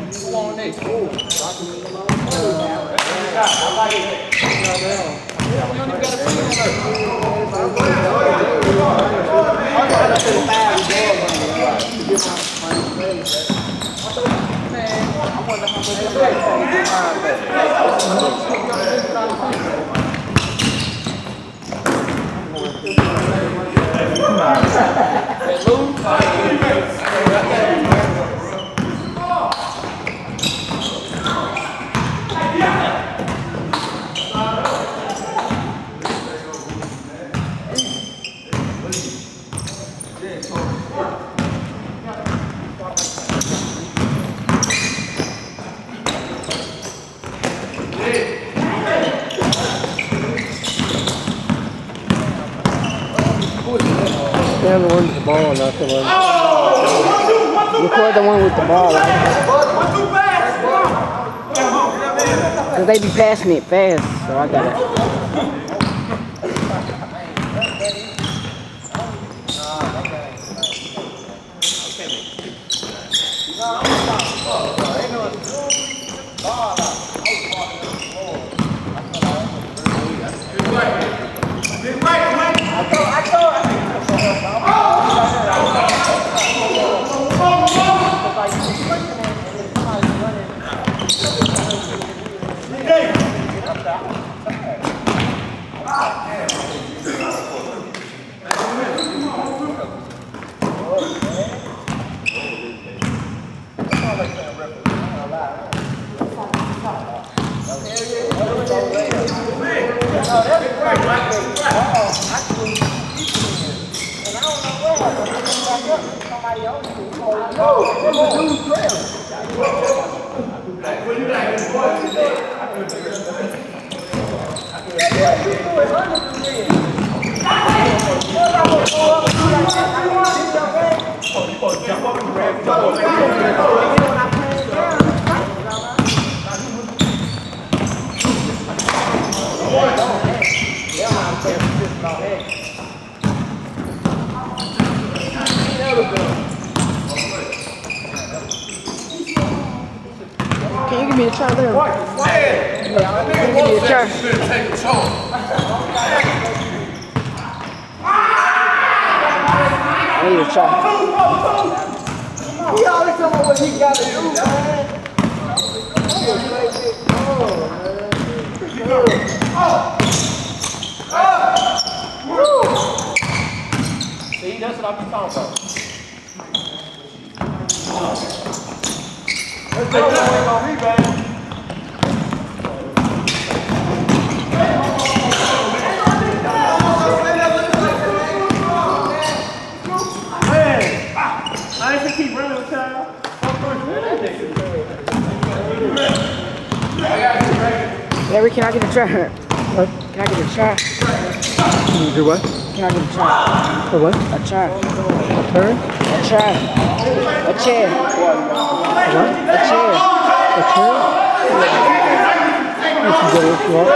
Come on, Nick. I like it. You don't even got to put it on I wonder how Damn, the one with the ball, not the one. Record the one with the ball, right? Because they be passing it fast, so I got it. Can you give me a try there? Yeah, give me a try. I need a try. He always tell me what he got to do, man. See, that's what I'm talking about. Let's take that way on rebound. Man, I ain't gonna keep running with y'all. Larry, can I get a try? What? Can I get a try? You do what? Can I get a try? For what? A try. A turn? A try. A chair. What? A chair. A turn? You can go with what?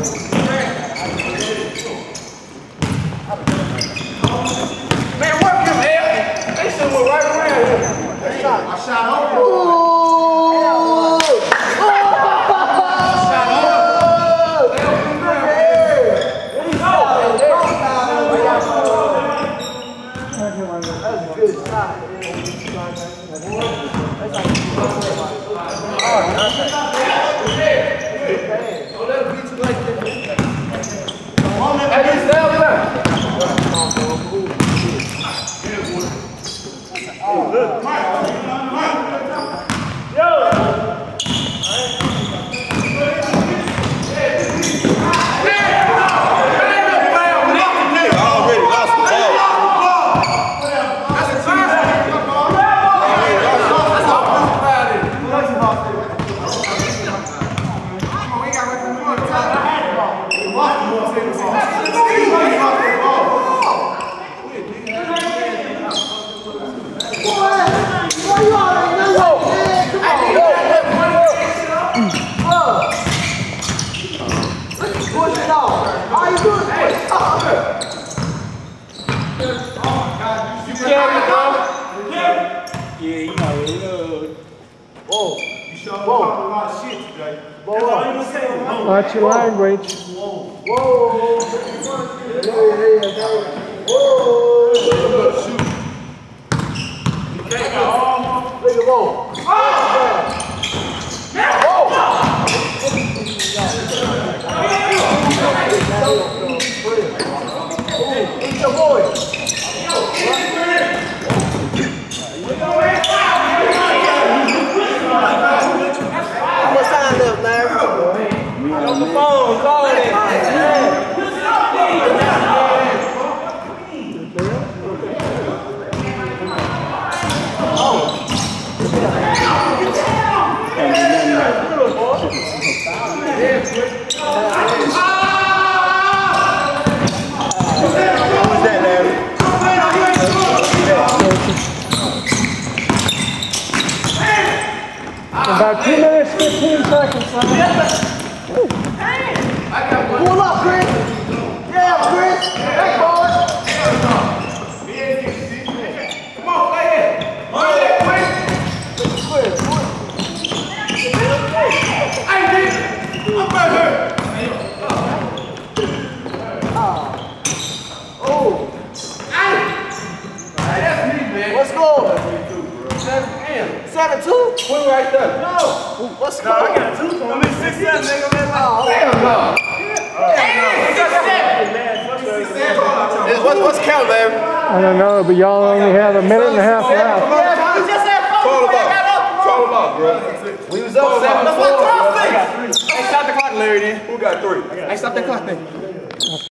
Man, work him, man. They should have went right around here. I shot over. Watch your language. About 2 minutes, 15 seconds. Pull up, Chris. Yeah, Chris. Hey, boys. Come on, play it. Play it, quick. Hey, dude. I'm right here. Oh. Hey, that's me, man. What's going on? 7-2? Put it right there. No. What's No, going on? I got 2. I mean, 6-7, nigga. Oh, What's count, Larry? I don't know, but y'all only have a minute and a half left. Call him up, bro. We was up 7-4. Hey, stop the clock, Larry, then. Who got 3? Hey, stop the clock, then.